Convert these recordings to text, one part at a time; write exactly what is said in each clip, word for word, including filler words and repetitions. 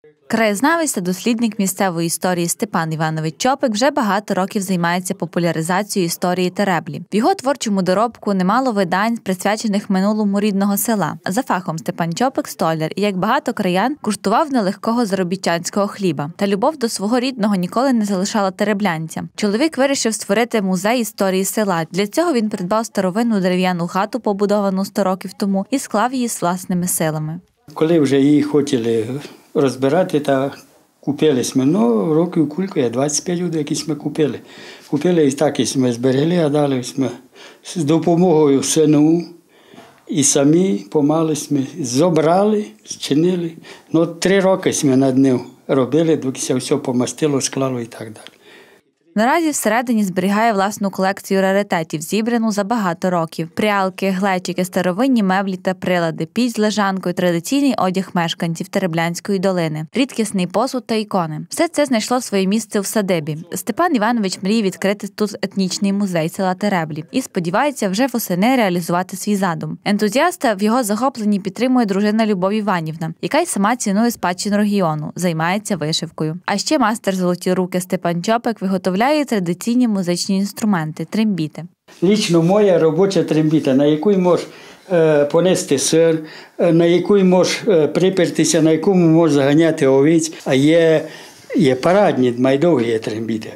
Краєзнавець та дослідник місцевої історії Степан Іванович Чопик вже багато років займається популяризацією історії Тереблі. В його творчому доробку немало видань, присвячених минулому рідного села. За фахом Степан Чопик – столяр і, як багато краян, куштував нелегкого заробітчанського хліба. Та любов до свого рідного ніколи не залишала тереблянця. Чоловік вирішив створити музей історії села. Для цього він придбав старовинну дерев'яну хату, побудовану сто років тому, і склав її з власними силами. Коли вже її хотіли розбирати, та купили ми, ну, років кілька, двадцять п'ять років якісь ми купили. Купили і так і ми зберегли, а далі ми з допомогою сину і самі помали ми зобрали, зчинили. Ну, три роки ми над ним робили, доки все помастило, склало і так далі. Наразі всередині зберігає власну колекцію раритетів, зібрану за багато років. Прялки, глечики, старовинні меблі та прилади, піч з лежанкою, традиційний одяг мешканців Тереблянської долини, рідкісний посуд та ікони. Все це знайшло своє місце в садибі. Степан Іванович мріє відкрити тут етнічний музей села Тереблі і сподівається вже восени реалізувати свій задум. Ентузіаста в його захопленні підтримує дружина Любов Іванівна, яка й сама цінує спадщину регіону, займається вишивкою. А ще майстер золоті руки Степан Чопик виготовляє традиційні музичні інструменти – трембіти. Лічно моя робоча трембіта, на яку можеш е, понести сир, е, на яку можеш е, припертися, на якому можеш заганяти овець, а є, є парадні, майдовгі є трембіти.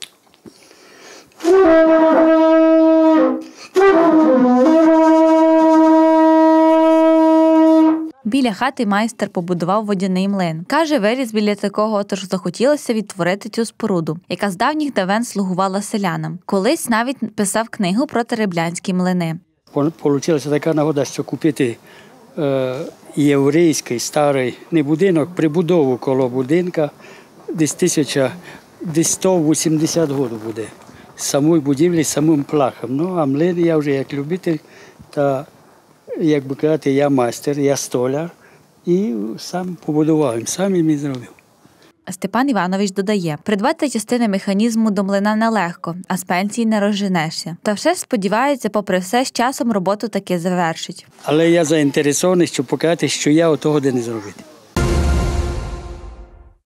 Біля хати майстер побудував водяний млин. Каже, виріс біля такого, тож захотілося відтворити цю споруду, яка з давніх давен слугувала селянам. Колись навіть писав книгу про тереблянські млини. Получилася така нагода, що купити е, єврейський старий не будинок, прибудову коло будинка, десь тисяча, десь сто вісімдесят років буде. Самої будівлі, самим плахом. Ну, а млин я вже як любитель, та як би казати, я майстер, я столяр і сам побудував, сам їм і зробив. Степан Іванович додає, придбати частини механізму до млина нелегко, а з пенсії не розженешся. Та все ж сподівається, попри все, з часом роботу таки завершить. Але я заінтересований, щоб показати, що я отого де не зробити.